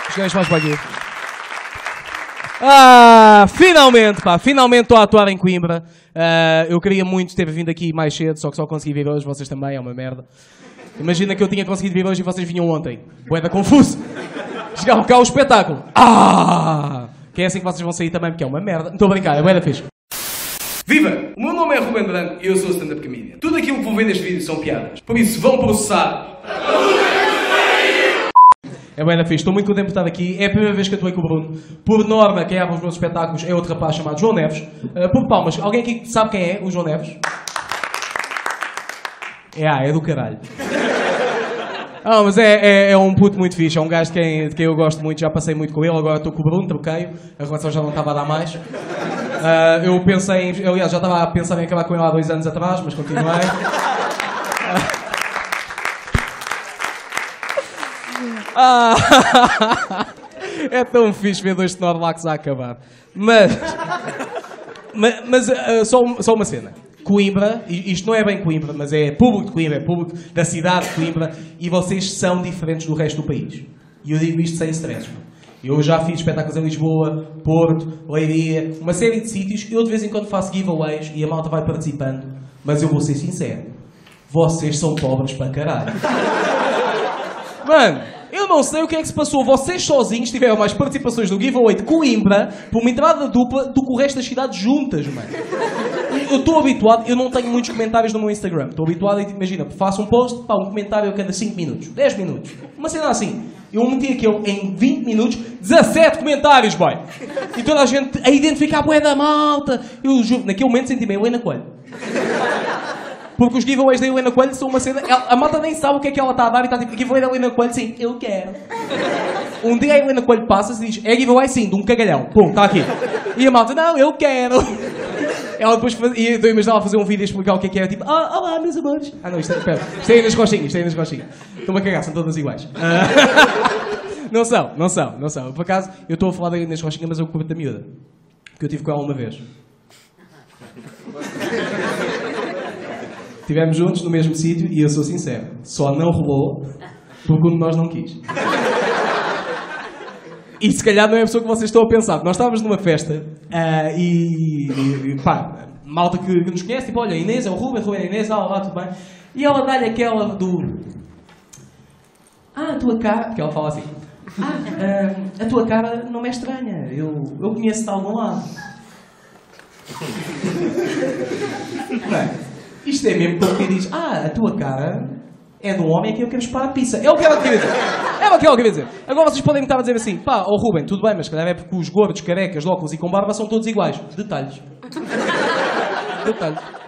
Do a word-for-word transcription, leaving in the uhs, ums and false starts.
Cheguei mais para aqui. Ah, finalmente, pá, finalmente estou a atuar em Coimbra. Uh, eu queria muito ter vindo aqui mais cedo, só que só consegui vir hoje, vocês também, é uma merda. Imagina que eu tinha conseguido vir hoje e vocês vinham ontem. Bué confuso. Chegavam cá o espetáculo. Ah! Que é assim que vocês vão sair também, porque é uma merda. Não estou a brincar, é bué da fixe. Viva! O meu nome é Ruben Branco e eu sou stand-up comedian. Tudo aquilo que vou ver neste vídeo são piadas. Por isso, vão processar. É bué da fixe, estou muito contente por estar aqui. É a primeira vez que atuei com o Bruno. Por norma, quem abre os meus espetáculos é outro rapaz chamado João Neves. Uh, por palmas, alguém aqui sabe quem é o João Neves? É, ah, é do caralho. Ah, mas é, é, é um puto muito fixe, é um gajo de quem, de quem eu gosto muito, já passei muito com ele, agora estou com o Bruno, troquei, a relação já não estava a dar mais. Uh, eu pensei em, aliás, já estava a pensar em acabar com ele há dois anos atrás, mas continuei. Ah, é tão fixe ver dois Snorlax a acabar. Mas, mas, mas uh, só, só uma cena. Coimbra, isto não é bem Coimbra, mas é público de Coimbra, é público da cidade de Coimbra, e vocês são diferentes do resto do país. E eu digo isto sem stress. Eu já fiz espetáculos em Lisboa, Porto, Leiria, uma série de sítios. Eu de vez em quando faço giveaways e a malta vai participando. Mas eu vou ser sincero. Vocês são pobres para caralho. Mano, eu não sei o que é que se passou. Vocês sozinhos tiveram mais participações no giveaway de Coimbra por uma entrada dupla do que o resto das cidades juntas, mano. Eu estou habituado, eu não tenho muitos comentários no meu Instagram. Estou habituado a, imagina, faço um post, pá, um comentário a cada cinco minutos, dez minutos. Uma cena assim. Eu meti aquele em vinte minutos, dezassete comentários, boy. E toda a gente a identificar a bué da malta. Eu juro, naquele momento senti-me a Helena Coelho. Porque os giveaways da Helena Coelho são uma cena... A malta nem sabe o que é que ela está a dar e está tipo... Giveaway da Helena Coelho, sim, eu quero. Um dia a Helena Coelho passa-se e diz... É giveaway, sim, de um cagalhão. Pum, está aqui. E a malta, não, eu quero. Ela depois faz... E eu imaginava fazer um vídeo a explicar o que é que era. Tipo, ah, olá, meus amores. Ah, não, isto é... Espera. Isto é aí nas rochinhas, isto é aí nas rochinhas. Estou-me a cagar, são todas iguais. Uh... não são, não são, não são. Por acaso, eu estou a falar da Inês Rochinha, mas eu curto da miúda. Que eu tive com ela uma vez. Estivemos juntos no mesmo sítio e eu sou sincero, só não rolou porque um de nós não quis. E se calhar não é a pessoa que vocês estão a pensar. Nós estávamos numa festa uh, e, e pá, malta que, que nos conhece, tipo, olha, Inês é o Ruben, Ruben é a Inês, ah, lá, tudo bem. E ela dá-lhe aquela do... Ah, a tua cara... Porque ela fala assim... Ah, uh, a tua cara não me é estranha, eu, eu conheço-te de algum lado. Não é? Isto é mesmo para quem diz, ah, a tua cara é de um homem a quem eu quero chupar a pizza. É o que ela queria dizer. É o que ela queria dizer. Agora vocês podem me estar a dizer assim, pá, ó oh, Ruben, tudo bem, mas se calhar é porque os gordos, carecas, de óculos e com barba são todos iguais. Detalhes. Detalhes.